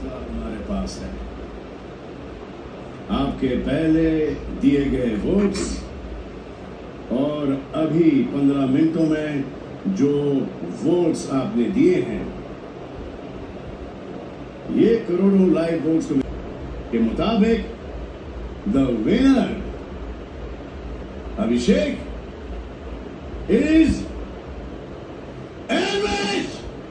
फैसला हमारे पास है। आपके पहले दिए गए वोट्स और अभी 15 मिनटों में जो वोट्स आपने दिए हैं, ये करोड़ों लाइव वोट्स के मुताबिक the winner Abhishek is Elvish.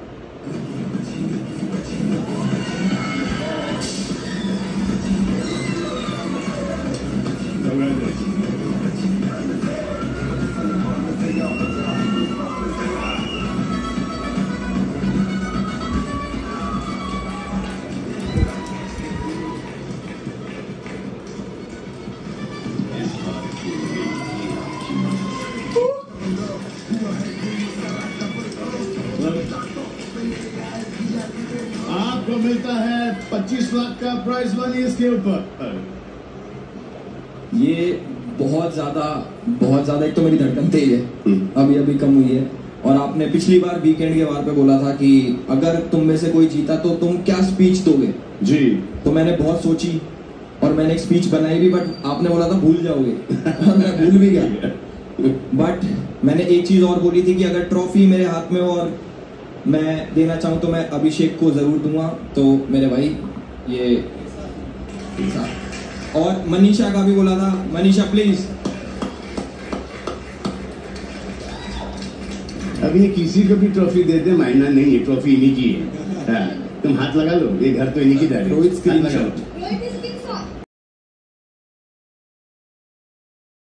आपको मिलता है 25 लाख का प्राइज मनी इसके ऊपर। ये बहुत ज्यादा एक तो मेरी धड़कन तेज है, अभी कम हुई है। और आपने पिछली बार वीकेंड के वार पे बोला था कि अगर तुम में से कोई जीता तो तुम क्या स्पीच दोगे जी। तो मैंने बहुत सोची और मैंने एक स्पीच बनाई भी, बट आपने बोला था भूल जाओगे और मैं भूल भी गया। बट मैंने एक चीज और बोली थी कि अगर ट्रॉफी मेरे हाथ में हो और मैं देना चाहूं तो मैं अभिषेक को जरूर दूंगा। तो मेरे भाई ये, और मनीषा का भी बोला था। मनीषा प्लीज। अब ये किसी को भी ट्रॉफी दे दे, मायना नहीं है, ट्रॉफी इन्हीं की है। तुम हाथ लगा लो, ये घर तो इन्हीं की दारी। रोहित स्क्रीनशॉट।